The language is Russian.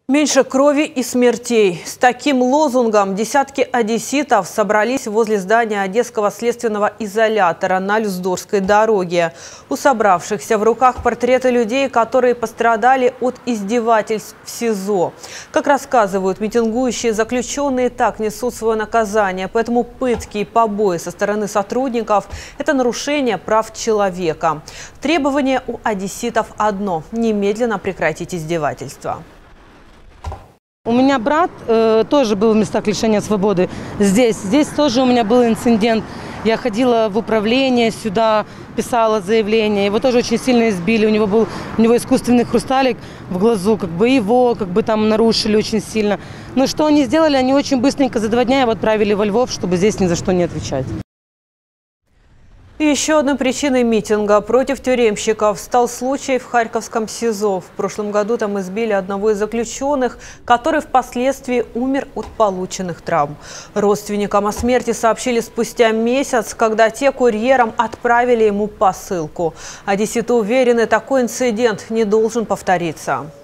Меньше крови и смертей. С таким лозунгом десятки одесситов собрались возле здания Одесского следственного изолятора на Люздорской дороге. У собравшихся в руках портреты людей, которые пострадали от издевательств в СИЗО. Как рассказывают митингующие, заключенные так несут свое наказание. Поэтому пытки и побои со стороны сотрудников – это нарушение прав человека. Требование у одесситов одно – немедленно прекратить издевательства. У меня брат тоже был в местах лишения свободы. Здесь тоже у меня был инцидент. Я ходила в управление сюда, писала заявление. Его тоже очень сильно избили. У него искусственный хрусталик в глазу. Его там нарушили очень сильно. Но что они сделали? Они очень быстренько за 2 дня его отправили во Львов, чтобы здесь ни за что не отвечать. И еще одной причиной митинга против тюремщиков стал случай в Харьковском СИЗО. В прошлом году там избили одного из заключенных, который впоследствии умер от полученных травм. Родственникам о смерти сообщили спустя месяц, когда те курьером отправили ему посылку. Одесситы уверены, такой инцидент не должен повториться.